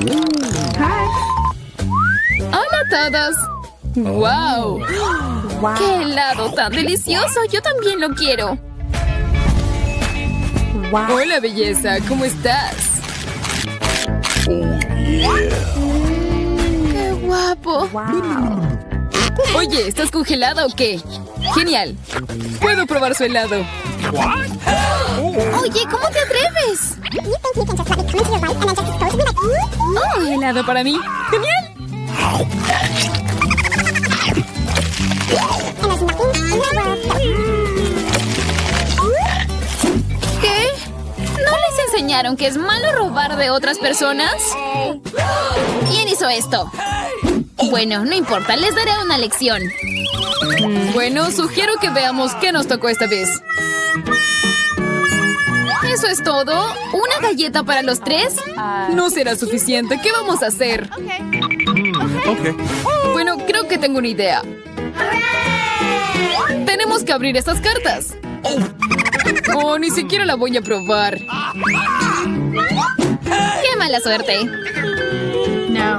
Hola a todos. ¡Wow! ¡Qué helado tan delicioso! Yo también lo quiero. Hola, belleza. ¿Cómo estás? ¡Qué guapo! Oye, ¿estás congelada o qué? ¡Genial! ¡Puedo probar su helado! Oye, ¿cómo te atreves? ¡Oh, helado para mí! ¡Genial! ¿Qué? ¿No les enseñaron que es malo robar de otras personas? ¿Quién hizo esto? Bueno, no importa, les daré una lección. Bueno, sugiero que veamos qué nos tocó esta vez. ¿Eso es todo? ¿Una galleta para los tres? No será suficiente. ¿Qué vamos a hacer? Bueno, creo que tengo una idea. Tenemos que abrir estas cartas. Oh, ni siquiera la voy a probar. ¡Qué mala suerte! No.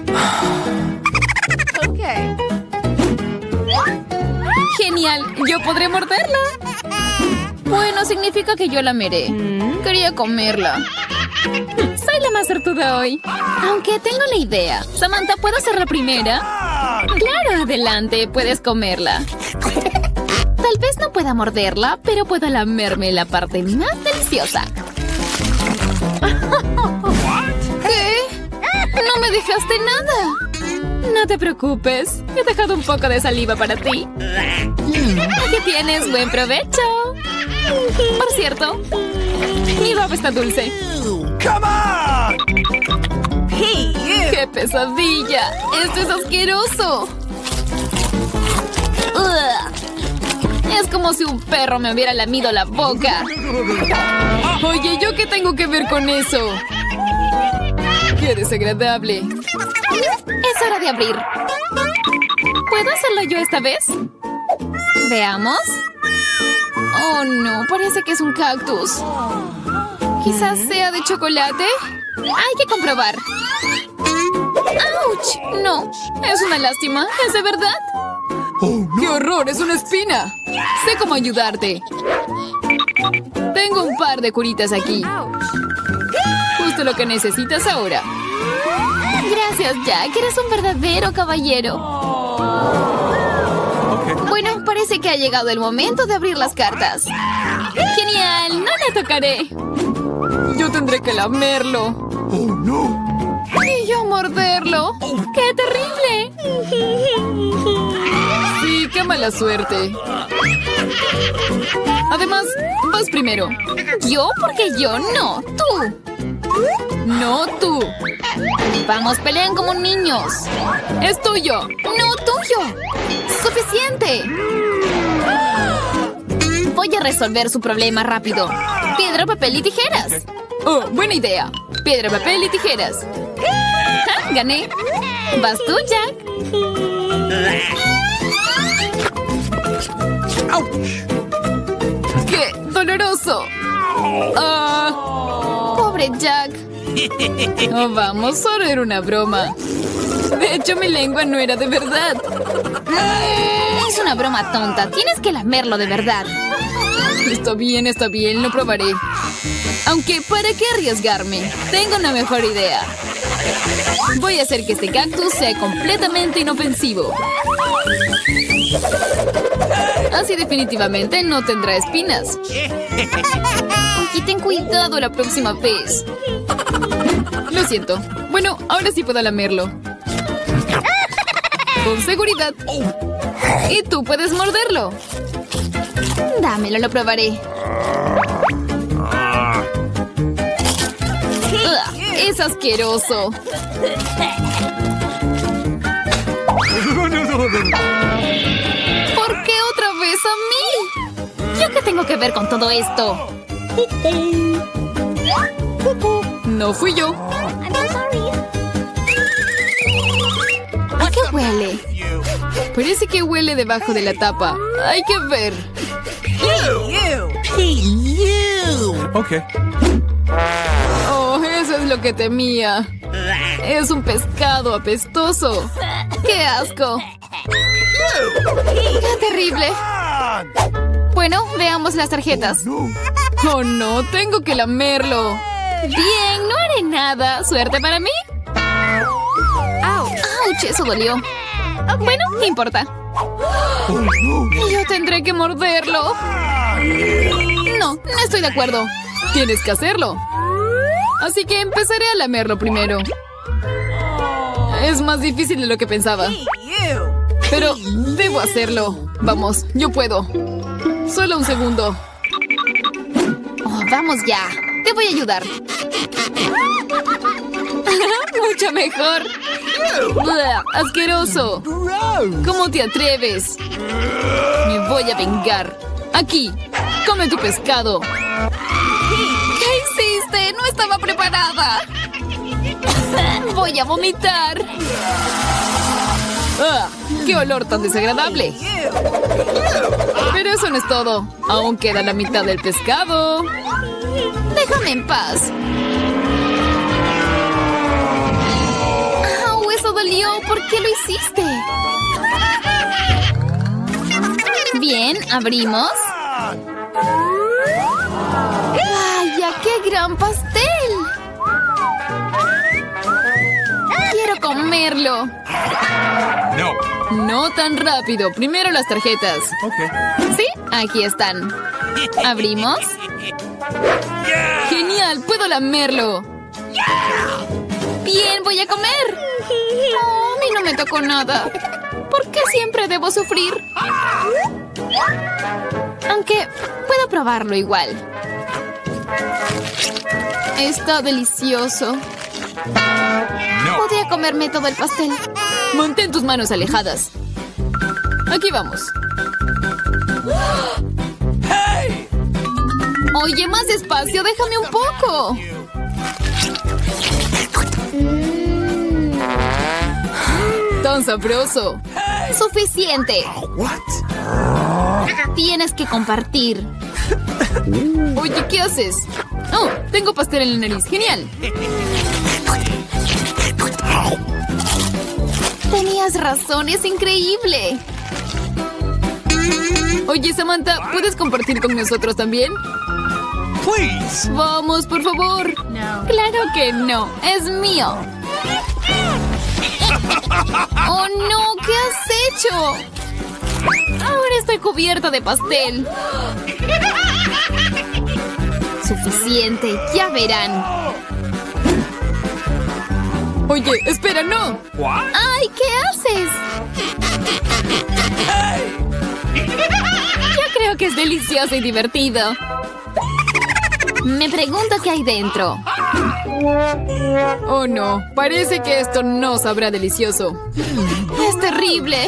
Genial, yo podré morderla. Bueno, significa que yo la meré. Quería comerla. Soy la más sortuda hoy. Aunque tengo la idea. Samantha, ¿puedo ser la primera? Claro, adelante, puedes comerla. Tal vez no pueda morderla, pero puedo lamerme la parte más deliciosa. ¿Qué? No me dejaste nada. No te preocupes, he dejado un poco de saliva para ti. Aquí tienes, buen provecho. Por cierto, mi baba está dulce. ¡Qué pesadilla! ¡Esto es asqueroso! Es como si un perro me hubiera lamido la boca. Oye, ¿yo qué tengo que ver con eso? ¡Qué desagradable! Es hora de abrir. ¿Puedo hacerlo yo esta vez? Veamos. Oh, no, parece que es un cactus. Quizás sea de chocolate. Hay que comprobar. ¡Auch! No, es una lástima. ¿Es de verdad? ¡Qué horror! ¡Es una espina! Sé cómo ayudarte. Tengo un par de curitas aquí. Justo lo que necesitas ahora. Gracias, Jack. Eres un verdadero caballero. Bueno, parece que ha llegado el momento de abrir las cartas. ¡Genial! ¡No la tocaré! Yo tendré que lamerlo. Y yo morderlo. ¡Qué terrible! Sí, qué mala suerte. Además, vas primero. ¿Yo? Porque yo no. ¡Tú! No, tú. Vamos, peleen como niños. Es tuyo. No, tuyo. Suficiente. Voy a resolver su problema rápido. Piedra, papel y tijeras. Oh, buena idea. Piedra, papel y tijeras. ¡Ja! Gané. Vas tú, Jack. ¡Qué doloroso! Pobre Jack. Oh, vamos, solo era una broma. De hecho, mi lengua no era de verdad. Es una broma tonta. Tienes que lamerlo de verdad. Está bien, lo probaré. Aunque, ¿para qué arriesgarme? Tengo una mejor idea. Voy a hacer que este cactus sea completamente inofensivo. Así definitivamente no tendrá espinas. Y ten cuidado la próxima vez. Lo siento. Bueno, ahora sí puedo lamerlo. Con seguridad. Y tú puedes morderlo. Dámelo, lo probaré. Es asqueroso. ¿Por qué otra vez a mí? ¿Yo qué tengo que ver con todo esto? No fui yo. ¿A qué huele? Parece que huele debajo de la tapa. Hay que ver. Okay. Oh, eso es lo que temía. Es un pescado apestoso. ¡Qué asco! ¡Qué terrible! Bueno, veamos las tarjetas. ¡Oh, no! ¡Tengo que lamerlo! Bien, no haré nada. ¿Suerte para mí? ¡Auch! Eso dolió. Bueno, no importa. Yo tendré que morderlo. No, no estoy de acuerdo. Tienes que hacerlo. Así que empezaré a lamerlo primero. Es más difícil de lo que pensaba. Pero debo hacerlo. Vamos, yo puedo. Solo un segundo. Oh, vamos ya. Te voy a ayudar. Mucho mejor. ¡Blah! ¡Asqueroso! ¿Cómo te atreves? Me voy a vengar. Aquí, come tu pescado. ¿Qué hiciste? No estaba preparada. Voy a vomitar. ¡Ah! ¡Qué olor tan desagradable! Pero eso no es todo. Aún queda la mitad del pescado. Déjame en paz. ¡Au! Eso dolió. ¿Por qué lo hiciste? Bien, abrimos. ¡Vaya, qué gran pastel! Quiero comerlo. No tan rápido. Primero las tarjetas. ¿Sí? Aquí están. Abrimos. ¡Genial! ¡Puedo lamerlo! Bien, voy a comer. Oh, a mí no me tocó nada. ¿Por qué siempre debo sufrir? Aunque puedo probarlo igual. Está delicioso. Podría comerme todo el pastel. Mantén tus manos alejadas. Aquí vamos. Oye, más despacio. Déjame un poco. Tan sabroso. Suficiente. Tienes que compartir. Oye, ¿qué haces? Oh, tengo pastel en la nariz. Genial. Tenías razón, es increíble. Oye, Samantha, ¿puedes compartir con nosotros también? Vamos, por favor. No. Claro que no, es mío. ¡Oh, no! ¿Qué has hecho? Ahora estoy cubierta de pastel. Suficiente, ya verán. Oye, espera, no. ¡Ay! ¿Qué haces? Yo creo que es delicioso y divertido. Me pregunto qué hay dentro. Oh, no. Parece que esto no sabrá delicioso. Es terrible.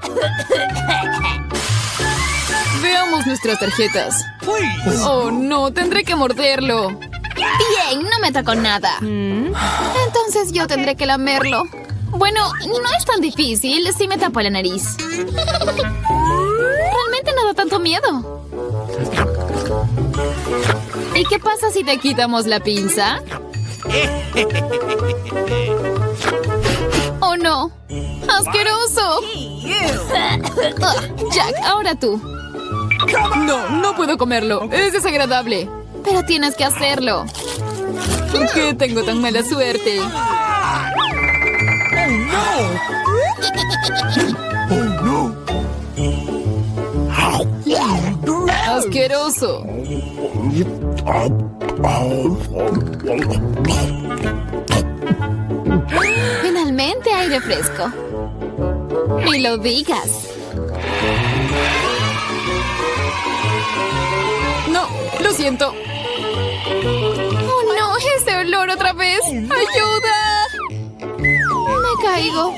Veamos nuestras tarjetas. Oh, no. Tendré que morderlo. Bien, no me tocó nada. Entonces yo tendré que lamerlo. Bueno, no es tan difícil si me tapo la nariz. Realmente no da tanto miedo. ¿Y qué pasa si te quitamos la pinza? ¡Oh, no! ¡Asqueroso! Jack, ahora tú. No, no puedo comerlo. Es desagradable. Pero tienes que hacerlo. ¿Por qué tengo tan mala suerte? ¡Asqueroso! Finalmente hay refresco. Ni lo digas. No, lo siento. ¡Oh, no! ¡Ese olor otra vez! ¡Ayuda! Me caigo.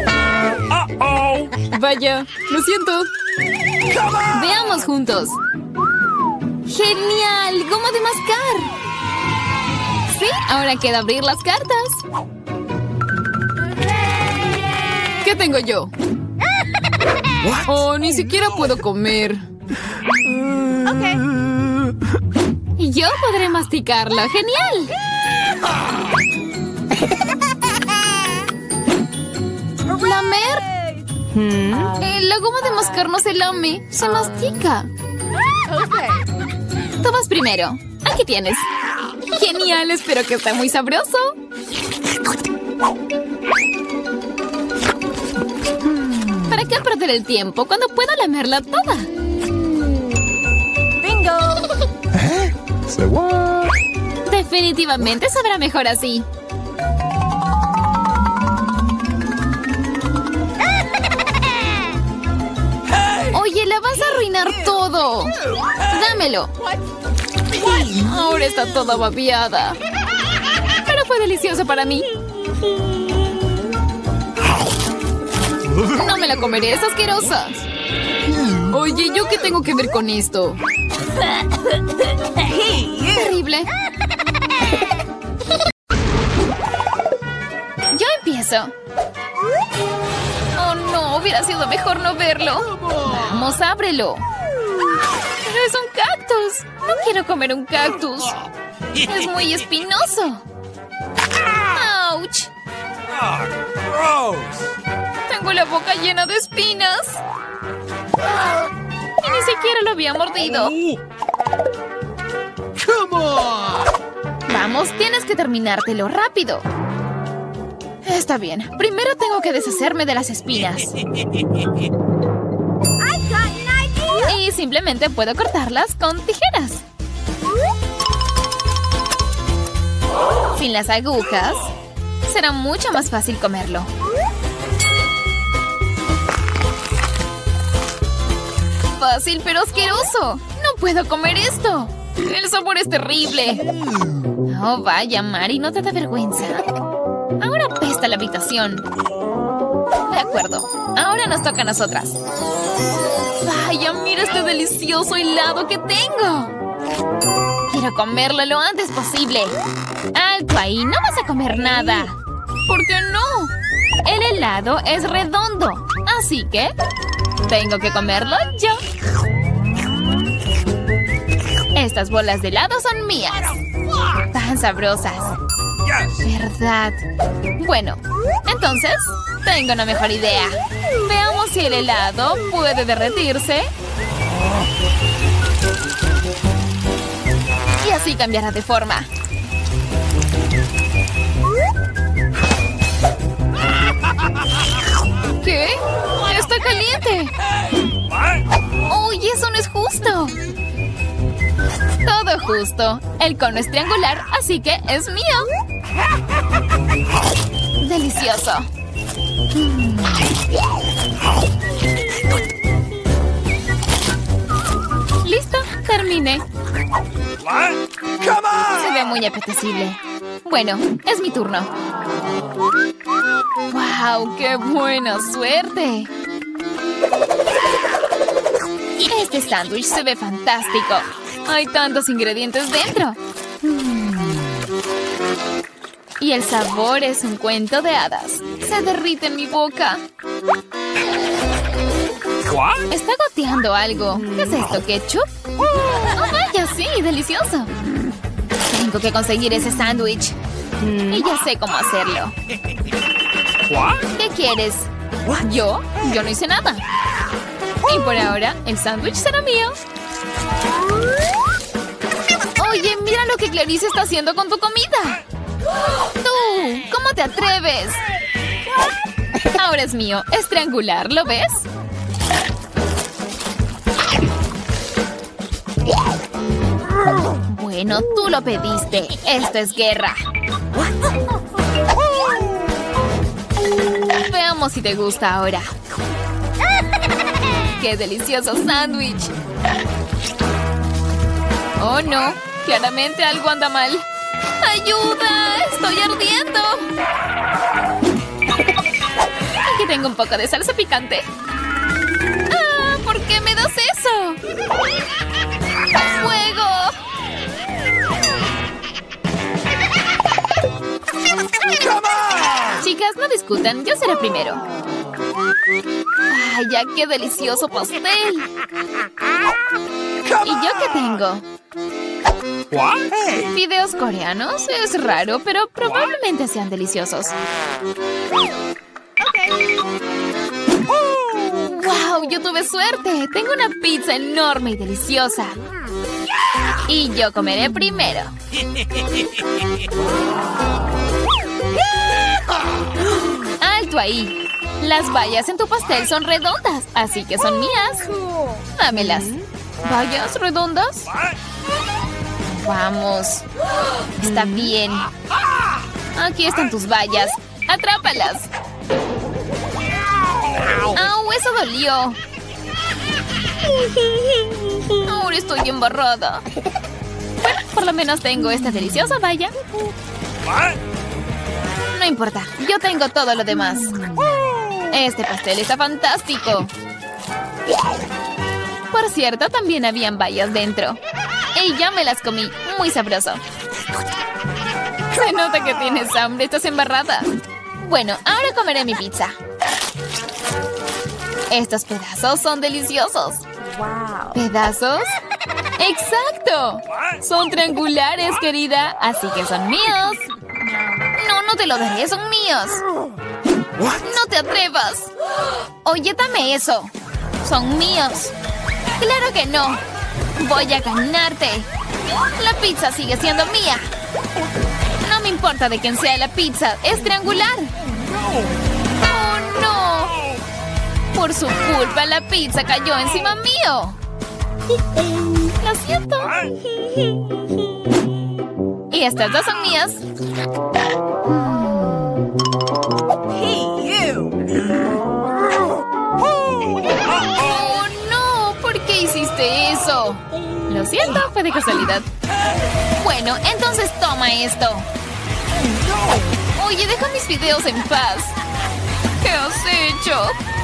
Vaya, lo siento. Veamos juntos. ¡Genial! ¡Goma de mascar! Sí, ahora queda abrir las cartas. ¿Qué tengo yo? Oh, ni siquiera puedo comer. Yo podré masticarlo. ¡Genial! La goma de mascar no se lame, se mastica. Tú vas primero. Aquí tienes. Genial, espero que esté muy sabroso. ¿Para qué perder el tiempo cuando puedo lamerla toda? Say what? Definitivamente sabrá mejor así. Oye, la vas a arruinar todo. Dámelo. Ahora está toda babeada. Pero fue delicioso para mí. No me la comeré, es asquerosa. Oye, ¿yo qué tengo que ver con esto? Terrible. Yo empiezo. Oh, no, hubiera sido mejor no verlo. Vamos, ábrelo. Pero es un cactus. No quiero comer un cactus. Es muy espinoso. ¡Auch! Tengo la boca llena de espinas. Y ni siquiera lo había mordido. Vamos, tienes que terminártelo rápido. Está bien. Primero tengo que deshacerme de las espinas. Y simplemente puedo cortarlas con tijeras. Sin las agujas, será mucho más fácil comerlo. Fácil, pero asqueroso. No puedo comer esto. El sabor es terrible. Oh, vaya, Mari, ¿no te da vergüenza? Ahora apesta la habitación. De acuerdo. Ahora nos toca a nosotras. Vaya, mira este delicioso helado que tengo. Quiero comerlo lo antes posible. Alto ahí, no vas a comer nada. ¿Por qué no? El helado es redondo, así que tengo que comerlo yo. Estas bolas de helado son mías. Tan sabrosas. ¿Verdad? Bueno, entonces tengo una mejor idea. Veamos si el helado puede derretirse. Y así cambiará de forma. ¿Qué? ¡Está caliente! ¡Uy, eso no es justo! Todo justo. El cono es triangular, así que es mío. ¡Delicioso! ¡Listo! Terminé. Se ve muy apetecible. Bueno, es mi turno. ¡Wow! ¡Qué buena suerte! Este sándwich se ve fantástico. Hay tantos ingredientes dentro. Y el sabor es un cuento de hadas. Se derrite en mi boca. Está goteando algo. ¿Qué es esto, ketchup? ¡Oh, vaya, sí! ¡Delicioso! Tengo que conseguir ese sándwich. Y ya sé cómo hacerlo. ¿Qué quieres? ¿Yo? Yo no hice nada. Y por ahora, el sándwich será mío. Oye, mira lo que Clarice está haciendo con tu comida. ¡Tú! ¿Cómo te atreves? Ahora es mío. Es triangular, ¿lo ves? Bueno, tú lo pediste. Esto es guerra. Veamos si te gusta ahora. ¡Qué delicioso sándwich! ¡Oh, no! Claramente algo anda mal. ¡Ayuda! ¡Estoy ardiendo! Aquí tengo un poco de salsa picante. ¡Ah! ¿Por qué me das eso? ¡Fuego! Chicas, no discutan. Yo seré primero. ¡Vaya, qué delicioso pastel! ¿Y yo qué tengo? ¿Fideos coreanos? Es raro, pero probablemente sean deliciosos. yo tuve suerte. Tengo una pizza enorme y deliciosa. Y yo comeré primero. ¡Alto ahí! Las bayas en tu pastel son redondas, así que son mías. Dámelas. ¿Bayas redondas? Vamos. Está bien. Aquí están tus bayas. ¡Atrápalas! ¡Au! Eso dolió. Ahora estoy embarrada. Bueno, por lo menos tengo esta deliciosa baya. No importa, yo tengo todo lo demás. Este pastel está fantástico. Por cierto, también habían bayas dentro. Y ya me las comí. Muy sabroso. Se nota que tienes hambre. Estás embarrada. Bueno, ahora comeré mi pizza. Estos pedazos son deliciosos. ¿Pedazos? ¡Exacto! Son triangulares, querida. Así que son míos. No, no te lo daré. Son míos. ¡No te atrevas! Oye, dame eso. Son míos. ¡Claro que no! Voy a ganarte. La pizza sigue siendo mía. No me importa de quién sea la pizza. Es triangular. ¡Oh, no! Por su culpa, la pizza cayó encima mío. Lo siento. Y estas dos son mías. ¡Oh, no! ¿Por qué hiciste eso? Lo siento, fue de casualidad. Bueno, entonces toma esto. Oye, deja mis videos en paz. ¿Qué has hecho?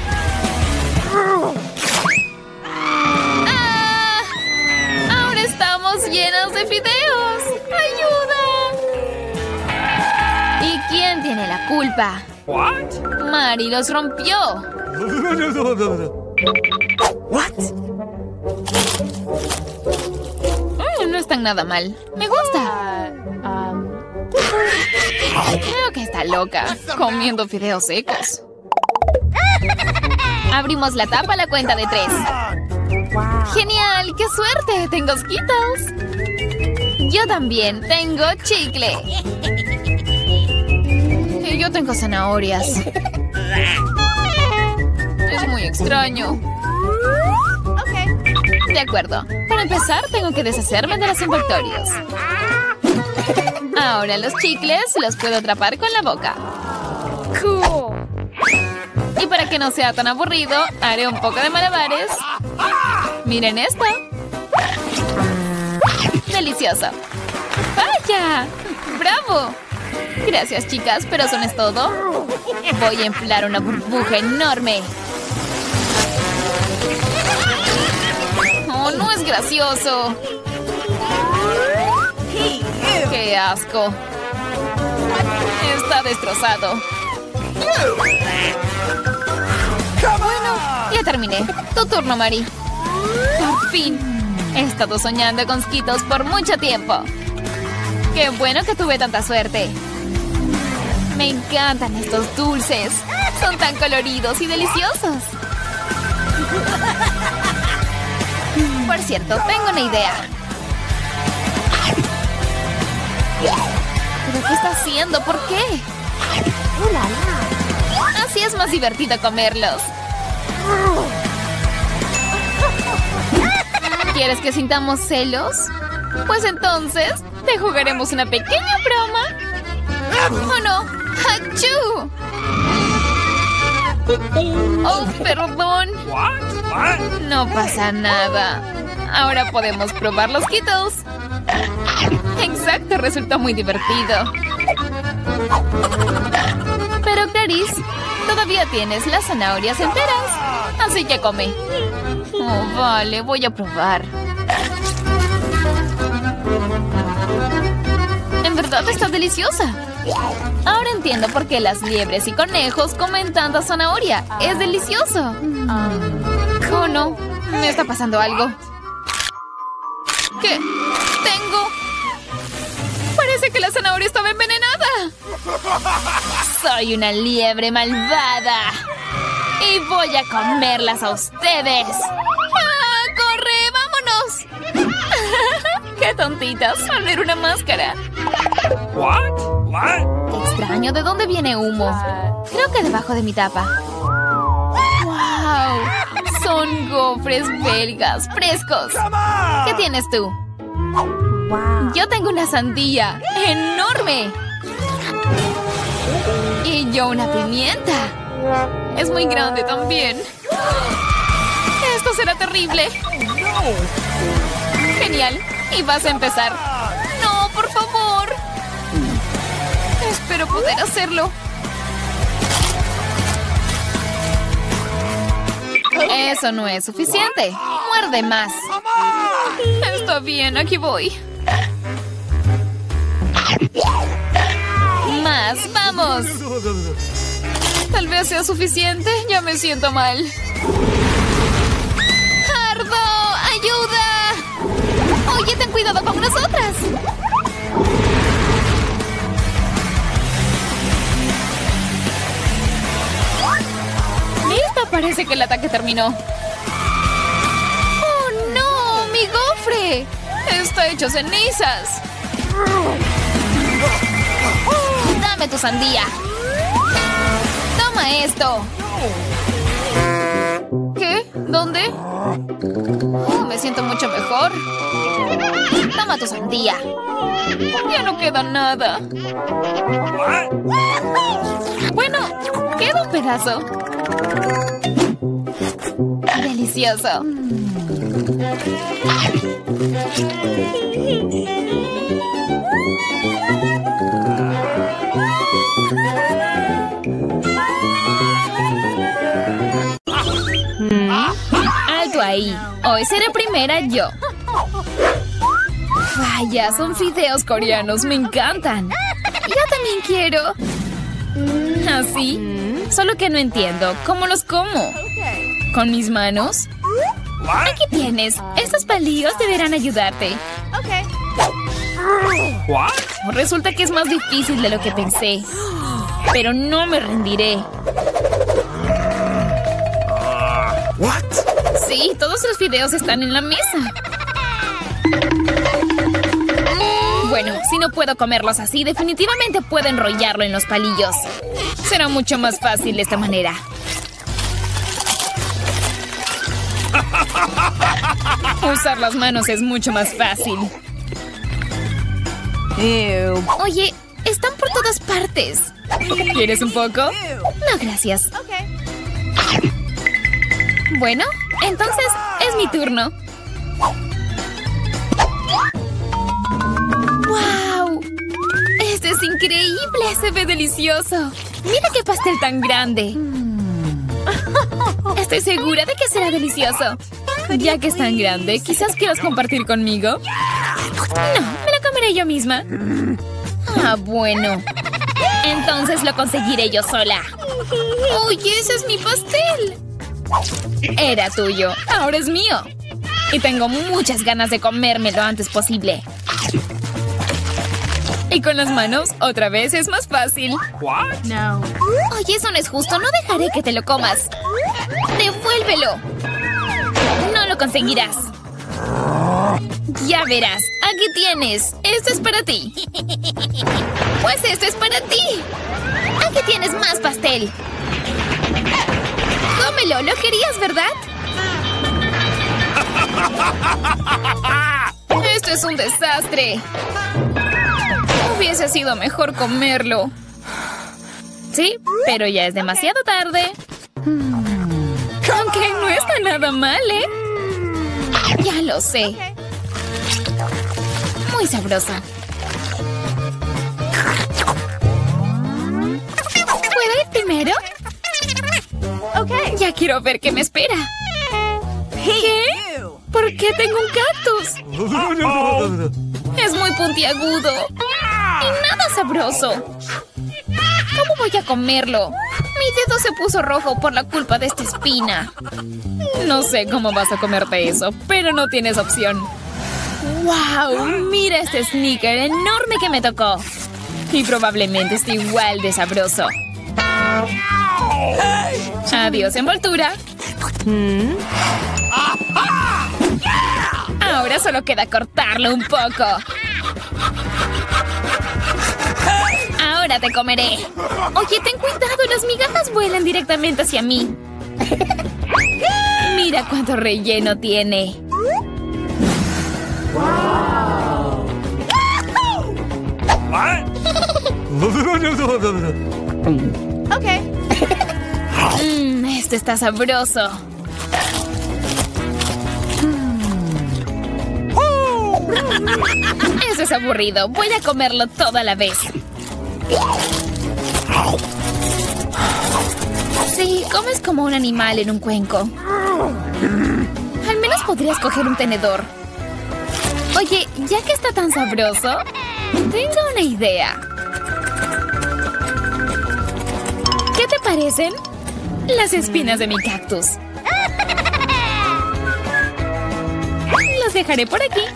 ¡Ah! Ahora estamos llenos de fideos. ¡Ayuda! ¿Y quién tiene la culpa? Mari los rompió. No están nada mal. Me gusta. Creo que está loca, comiendo fideos secos. Abrimos la tapa a la cuenta de 3. ¡Genial! ¡Qué suerte! Tengo Skittles. Yo también tengo chicle. Y yo tengo zanahorias. Es muy extraño. De acuerdo. Para empezar, tengo que deshacerme de los envoltorios. Ahora los chicles los puedo atrapar con la boca. Cool. Y para que no sea tan aburrido, haré un poco de malabares. Miren esto. ¡Delicioso! ¡Vaya! ¡Bravo! Gracias, chicas, pero eso no es todo. Voy a inflar una burbuja enorme. ¡Oh, no es gracioso! ¡Qué asco! Está destrozado. Bueno, ya terminé. Tu turno, Mari. Por fin. He estado soñando con Skittles por mucho tiempo. ¡Qué bueno que tuve tanta suerte! Me encantan estos dulces. Son tan coloridos y deliciosos. Por cierto, tengo una idea. ¿Pero qué está haciendo? ¿Por qué? Así es más divertido comerlos. ¿Quieres que sintamos celos? Pues entonces, te jugaremos una pequeña broma. ¿O no? ¡Achú! ¡Oh, perdón! No pasa nada. Ahora podemos probar los Skittles. Exacto, resultó muy divertido. Pero Clarice, todavía tienes las zanahorias enteras. Así que come. Oh, vale, voy a probar. En verdad está deliciosa. Ahora entiendo por qué las liebres y conejos comen tanta zanahoria. Es delicioso. Oh, no. Me está pasando algo. ¿Qué? Tengo... Parece que la zanahoria estaba envenenada. Soy una liebre malvada. Y voy a comerlas a ustedes. ¡Ah, corre! ¡Vámonos! ¡Qué tontitas! Al ver una máscara. Qué extraño. ¿De dónde viene humo? Creo que debajo de mi tapa. ¡Wow! Son gofres belgas frescos. ¿Qué tienes tú? Yo tengo una sandía enorme. Y yo una pimienta. Es muy grande también. Esto será terrible. Genial. Y vas a empezar. No, por favor. Espero poder hacerlo. Eso no es suficiente. Muerde más. Está bien, aquí voy. Más, vamos. Tal vez sea suficiente. Ya me siento mal. ¡Ardo! ¡Ayuda! Oye, ten cuidado con nosotras. ¡Lista! Parece que el ataque terminó. ¡Oh, no! ¡Mi gofre! Está hecho cenizas. ¡Dame tu sandía! ¡Toma esto! ¿Qué? ¿Dónde? Oh, me siento mucho mejor. Toma tu sandía. Ya no queda nada. Bueno, queda un pedazo. Delicioso. Alto ahí. Hoy seré primera yo. Vaya, son fideos coreanos. Me encantan. Yo también quiero. ¿Así? Solo que no entiendo. ¿Cómo los como? ¿Con mis manos? Aquí tienes. Estos palillos deberán ayudarte. Resulta que es más difícil de lo que pensé. Pero no me rendiré. Sí, todos los fideos están en la mesa. Bueno, si no puedo comerlos así, definitivamente puedo enrollarlo en los palillos. Será mucho más fácil de esta manera. Usar las manos es mucho más fácil. Oye, están por todas partes. ¿Quieres un poco? No, gracias. Bueno, entonces es mi turno. ¡Wow! ¡Este es increíble! ¡Se ve delicioso! ¡Mira qué pastel tan grande! Estoy segura de que será delicioso. Ya que es tan grande, ¿quizás quieras compartir conmigo? No, me lo comeré yo misma. Ah, bueno. Entonces lo conseguiré yo sola. ¡Oye, ese es mi pastel! Era tuyo, ahora es mío. Y tengo muchas ganas de comerme lo antes posible. Y con las manos, otra vez es más fácil. No. Oye, eso no es justo. No dejaré que te lo comas. ¡Devuélvelo! No lo conseguirás. Ya verás. Aquí tienes. Esto es para ti. Pues esto es para ti. Aquí tienes más pastel. Cómelo. Lo querías, ¿verdad? Esto es un desastre. Hubiese sido mejor comerlo. Sí, pero ya es demasiado tarde. Aunque no está nada mal, ¿eh? Ya lo sé. Muy sabrosa. ¿Puedo ir primero? Ya quiero ver qué me espera. ¿Qué? ¿Por qué tengo un cactus? Es muy puntiagudo. Y nada sabroso. ¿Cómo voy a comerlo? Mi dedo se puso rojo por la culpa de esta espina. No sé cómo vas a comerte eso, pero no tienes opción. ¡Wow! Mira este sneaker enorme que me tocó. Y probablemente esté igual de sabroso. Adiós, envoltura. Ahora solo queda cortarlo un poco. Ahora te comeré. Oye, ten cuidado, las migajas vuelan directamente hacia mí. Mira cuánto relleno tiene. Esto está sabroso. Eso es aburrido. Voy a comerlo toda la vez. Sí, comes como un animal en un cuenco. Al menos podrías coger un tenedor. Oye, ya que está tan sabroso, tengo una idea. ¿Qué te parecen las espinas de mi cactus? Los dejaré por aquí.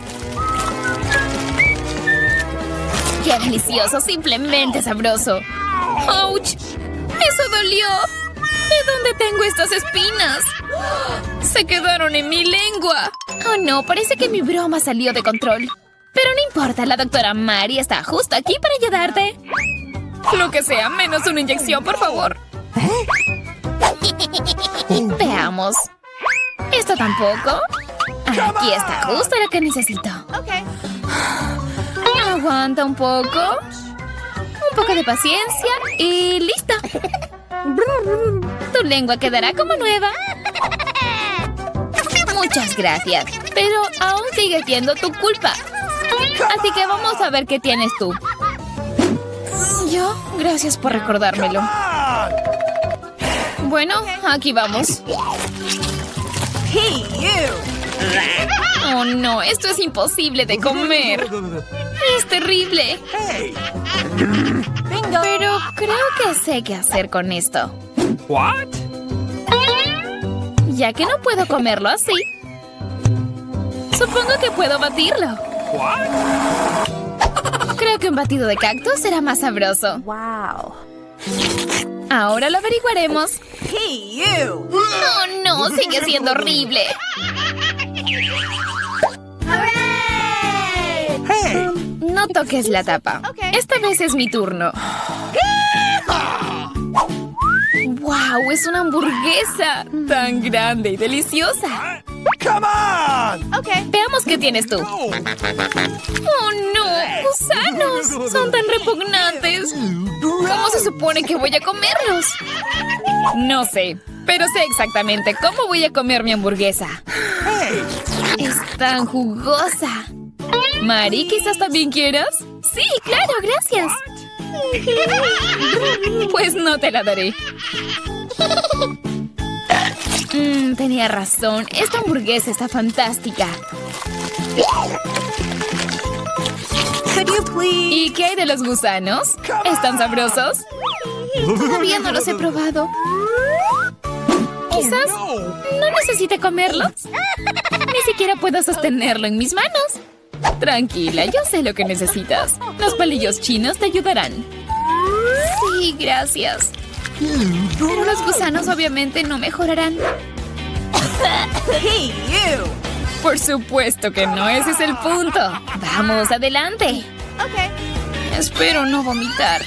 ¡Qué delicioso! Simplemente sabroso. ¡Ouch! ¡Eso dolió! ¿De dónde tengo estas espinas? ¡Se quedaron en mi lengua! Oh no, parece que mi broma salió de control. Pero no importa, la doctora Mari está justo aquí para ayudarte. Lo que sea, menos una inyección, por favor. Veamos. ¿Esto tampoco? Aquí está justo lo que necesito. Aguanta un poco. Un poco de paciencia y listo. Tu lengua quedará como nueva. Muchas gracias. Pero aún sigue siendo tu culpa. Así que vamos a ver qué tienes tú. Yo, gracias por recordármelo. Bueno, aquí vamos. Oh no, esto es imposible de comer. Es terrible. Pero creo que sé qué hacer con esto. Ya que no puedo comerlo así, supongo que puedo batirlo. Creo que un batido de cactus será más sabroso. Wow. Ahora lo averiguaremos. No, no, sigue siendo horrible. No toques la tapa. Esta vez es mi turno. ¡Wow! Es una hamburguesa tan grande y deliciosa. Veamos qué tienes tú. ¡Oh, no! ¡Gusanos! Son tan repugnantes. ¿Cómo se supone que voy a comerlos? No sé, pero sé exactamente cómo voy a comer mi hamburguesa. Es tan jugosa. Mari, ¿quizás también quieras? Sí, claro, gracias. Pues no te la daré. Tenía razón. Esta hamburguesa está fantástica. ¿Y qué hay de los gusanos? ¿Están sabrosos? Todavía no los he probado. Quizás no necesite comerlos. Ni siquiera puedo sostenerlo en mis manos. Tranquila, yo sé lo que necesitas. Los palillos chinos te ayudarán. Sí, gracias. Pero los gusanos obviamente no mejorarán. Por supuesto que no, ese es el punto. Vamos, adelante. Espero no vomitar.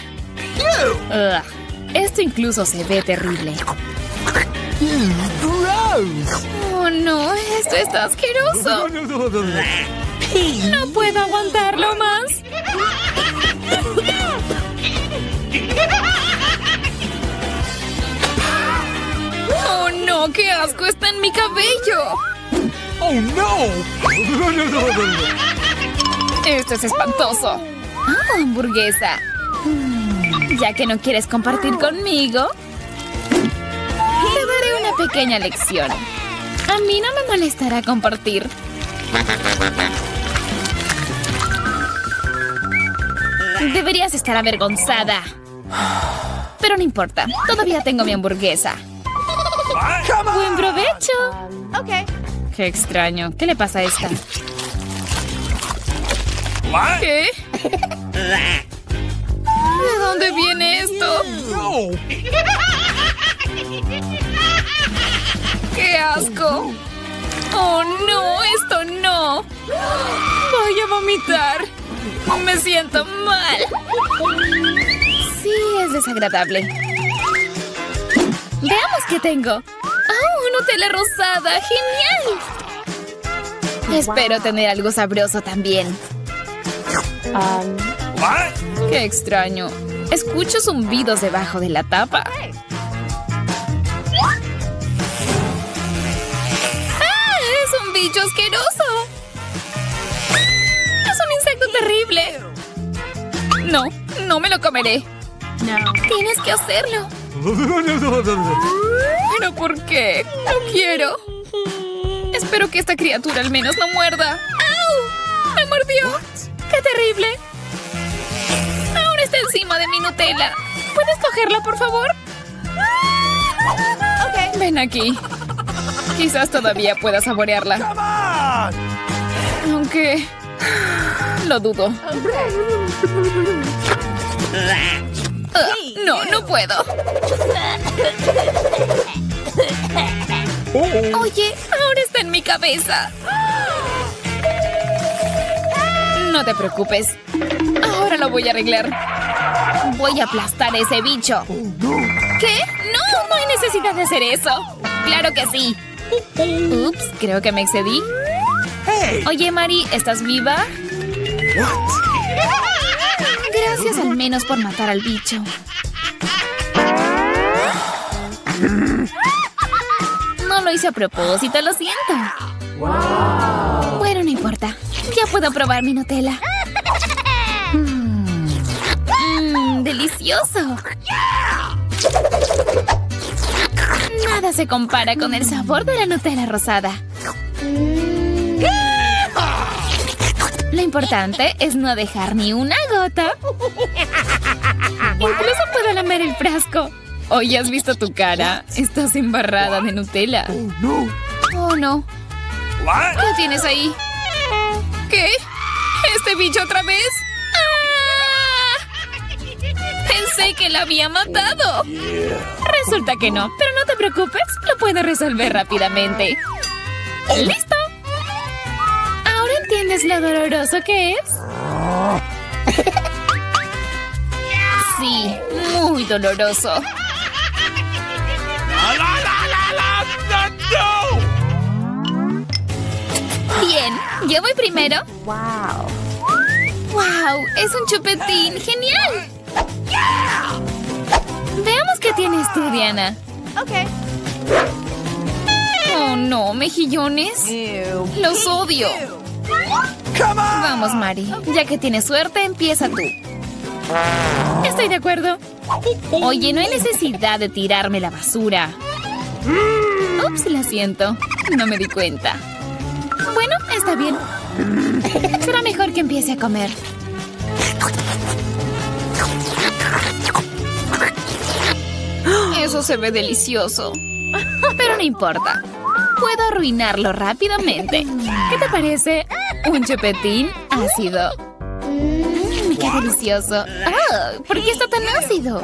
Esto incluso se ve terrible. Oh no, esto está asqueroso. No puedo aguantarlo más. Oh no, qué asco, está en mi cabello. ¡Oh, no! Esto es espantoso. Oh, hamburguesa. Ya que no quieres compartir conmigo, te daré una pequeña lección. A mí no me molestará compartir. Deberías estar avergonzada. Pero no importa, todavía tengo mi hamburguesa. ¡Buen provecho! Qué extraño. ¿Qué le pasa a esta? ¿Qué? ¿De dónde viene esto? no! ¡Qué asco! ¡Oh, no! ¡Esto no! ¡Voy a vomitar! ¡Me siento mal! Sí, es desagradable. Veamos qué tengo. ¡Oh, Nutella rosada! ¡Genial! Espero tener algo sabroso también. ¡Qué extraño! Escucho zumbidos debajo de la tapa. ¡Ah! ¡Es un bicho asqueroso! ¡Es un insecto terrible! No, no me lo comeré. No. Tienes que hacerlo. ¿Pero por qué? No quiero. Espero que esta criatura al menos no muerda. ¡Au! ¡Me mordió! ¡Qué terrible! Ahora está encima de mi Nutella. ¿Puedes cogerla, por favor? Ven aquí. Quizás todavía pueda saborearla. Aunque... lo dudo. No, no puedo. Oye, ahora está en mi cabeza. No te preocupes. Ahora lo voy a arreglar. Voy a aplastar a ese bicho. ¿Qué? No, no hay necesidad de hacer eso. Claro que sí. Ups, creo que me excedí. Oye, Mari, ¿estás viva? Gracias al menos por matar al bicho. No lo hice a propósito, lo siento. Bueno, no importa. Ya puedo probar mi Nutella. ¡Delicioso! Nada se compara con el sabor de la Nutella rosada. Lo importante es no dejar ni una gota. Incluso puedo lamer el frasco. Oye, ¿has visto tu cara? Estás embarrada de Nutella. Oh, no. ¿Qué tienes ahí? ¿Qué? ¿Este bicho otra vez? ¡Ah! Pensé que la había matado. Resulta que no, pero no te preocupes. Lo puedo resolver rápidamente. ¡Listo! ¿Ahora entiendes lo doloroso que es? Sí, muy doloroso. Bien, yo voy primero. ¡Wow! ¡Es un chupetín! ¡Genial! Veamos qué tienes tú, Diana. Oh, no, mejillones. Los odio. Vamos, Mari. Ya que tienes suerte, empieza tú. Estoy de acuerdo. Oye, no hay necesidad de tirarme la basura. Ups, lo siento. No me di cuenta. Bueno, está bien. Será mejor que empiece a comer. Eso se ve delicioso. Pero no importa. Puedo arruinarlo rápidamente. ¿Qué te parece? Un chupetín ácido. ¡Qué delicioso! Oh, ¿por qué está tan ácido?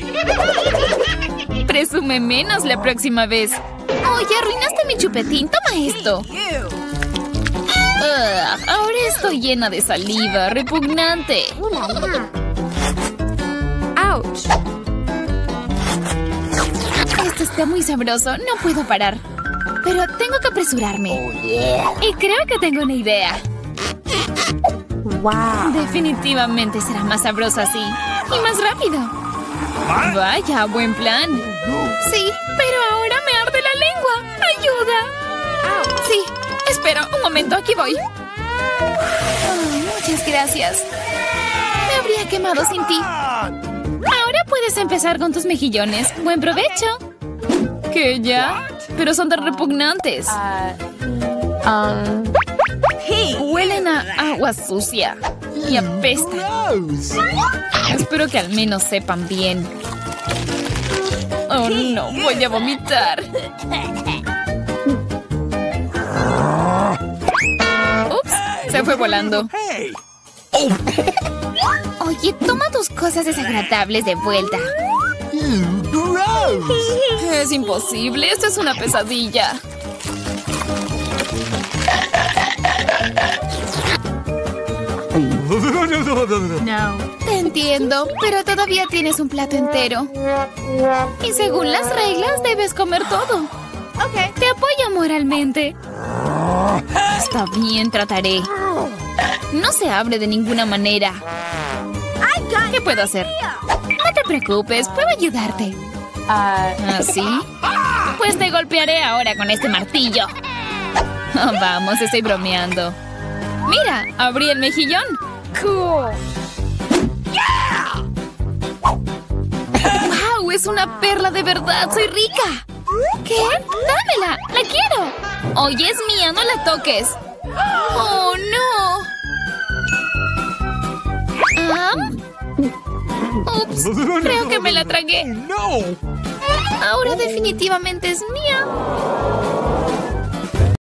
Presume menos la próxima vez. Oye, arruinaste mi chupetín. Toma esto. Ahora estoy llena de saliva. Repugnante. ¡Auch! Esto está muy sabroso. No puedo parar. Pero tengo que apresurarme. Y creo que tengo una idea. ¡Wow! Definitivamente será más sabroso así. Y más rápido. Vaya, buen plan. Sí, pero ahora me arde la lengua. ¡Ayuda! Sí, espera, un momento, aquí voy. Oh, muchas gracias. Me habría quemado sin ti. Ahora puedes empezar con tus mejillones. ¡Buen provecho! ¿Qué ya? Pero son tan repugnantes. Huelen a agua sucia y apestan. Espero que al menos sepan bien. Oh, no, voy a vomitar. Ups, se fue volando. Oye, toma tus cosas desagradables de vuelta. Gross. Es imposible, esto es una pesadilla. No. Te entiendo, pero todavía tienes un plato entero. Y según las reglas, debes comer todo. Ok. Te apoyo moralmente. Está bien, trataré. No se abre de ninguna manera. ¿Qué puedo hacer? No te preocupes, puedo ayudarte. ¿Así? Pues te golpearé ahora con este martillo. Oh, vamos, estoy bromeando. Mira, abrí el mejillón. Cool. ¡Wow! Es una perla de verdad. ¡Soy rica! ¿Qué? Dámela, la quiero. Oye, es mía, no la toques. ¡Oh, no! Ups, creo que me la tragué. No. Ahora definitivamente es mía.